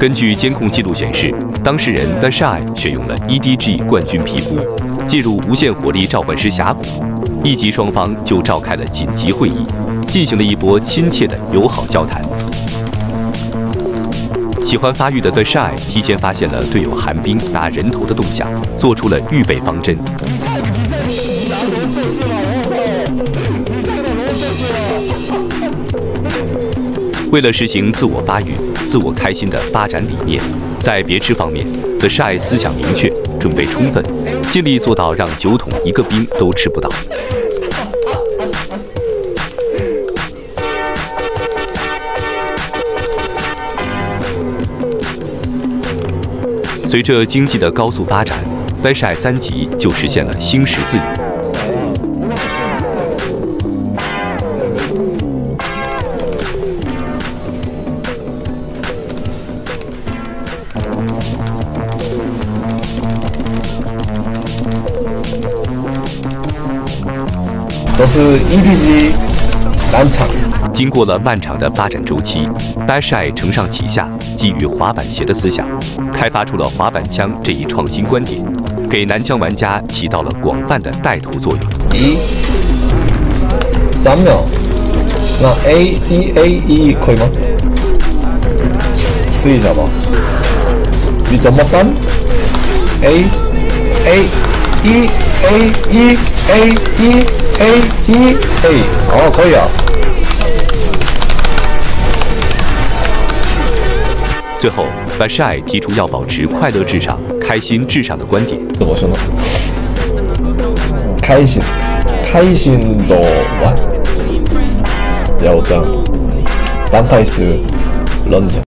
根据监控记录显示，当事人 The Shy 选用了 EDG 冠军皮肤，进入无限火力召唤师峡谷，一级双方就召开了紧急会议，进行了一波亲切的友好交谈。喜欢发育的 The Shy 提前发现了队友寒冰拿人头的动向，做出了预备方针。 为了实行自我发育、自我开心的发展理念，在别吃方面 ，The Shy 思想明确，准备充分，尽力做到让酒桶一个兵都吃不到。随着经济的高速发展 ，The Shy 3级就实现了星石自由。 都是 EDG 单场。 经过了漫长的发展周期 ，The Shy 承上启下，基于滑板鞋的思想，开发出了滑板枪这一创新观点，给男枪玩家起到了广泛的带头作用。 3秒，那 A1 可以吗？试一下吧。你怎么办 ？A 哦，可以啊。 最后 ，The Shy 提出要保持快乐至上、开心至上的观点。 怎么说呢？开心的玩，要这样，单排是忍者。